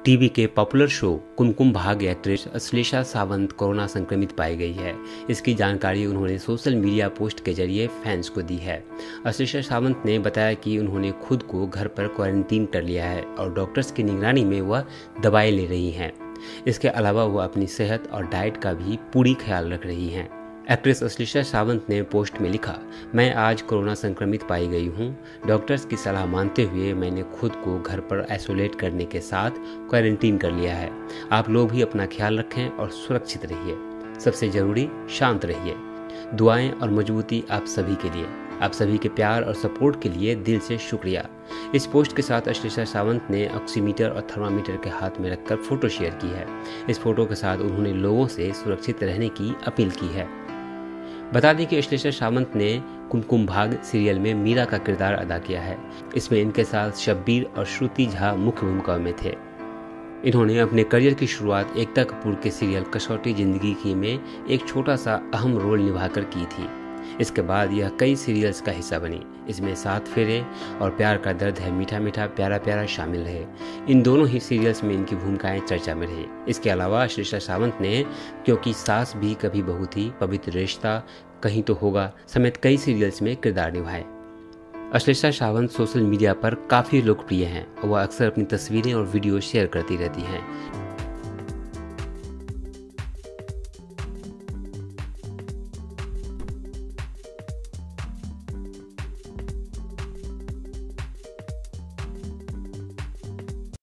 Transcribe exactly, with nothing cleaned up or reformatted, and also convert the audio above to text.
TV के popular show Kumkum Bhagya actress Ashlesha Sawant corona संक्रमित पाई गई है। इसकी जानकारी उन्होंने सोशल मीडिया पोस्ट के जरिए फैंस को दी है। अश्लेषा सावंत ने बताया कि उन्होंने खुद को घर पर क्वारंटीन कर लिया है और डॉक्टर्स की निगरानी में वह दवाएं ले रही हैं। इसके अलावा वह अपनी सेहत और डाइट का भी पूरी ख्याल रख रही हैं। एक्ट्रेस अश्लेषा सावंत ने पोस्ट में लिखा, मैं आज कोरोना संक्रमित पाई गई हूँ। डॉक्टर्स की सलाह मानते हुए मैंने खुद को घर पर आइसोलेट करने के साथ क्वारंटीन कर लिया है। आप लोग भी अपना ख्याल रखें और सुरक्षित रहिए। सबसे जरूरी शांत रहिए। दुआएं और मजबूती आप सभी के लिए। आप सभी के प्यार और सपोर्ट के लिए दिल से शुक्रिया। इस पोस्ट के साथ अश्लेषा सावंत ने ऑक्सीमीटर और थर्मामीटर के हाथ में रखकर फोटो शेयर की है। इस फोटो के साथ उन्होंने लोगों से सुरक्षित रहने की अपील की है। बता दें कि अश्लेषा सावंत ने कुमकुम भाग्य सीरियल में मीरा का किरदार अदा किया है। इसमें इनके साथ शब्बीर और श्रुति झा मुख्य भूमिका में थे। इन्होंने अपने करियर की शुरुआत एकता कपूर के सीरियल कसौटी जिंदगी की में एक छोटा सा अहम रोल निभाकर की थी। इसके बाद यह कई सीरियल्स का हिस्सा बनी। इसमें सात फेरे और प्यार का दर्द है मीठा मीठा प्यारा प्यारा शामिल रहे। इन दोनों ही सीरियल्स में इनकी भूमिकाएं चर्चा में रही। इसके अलावा अश्लेषा सावंत ने क्योंकि सास भी कभी बहू थी, पवित्र रिश्ता, कहीं तो होगा समेत कई सीरियल्स में किरदार निभाए। अश्लेषा सावंत सोशल मीडिया पर काफ़ी लोकप्रिय हैं। वह अक्सर अपनी तस्वीरें और वीडियो शेयर करती रहती हैं।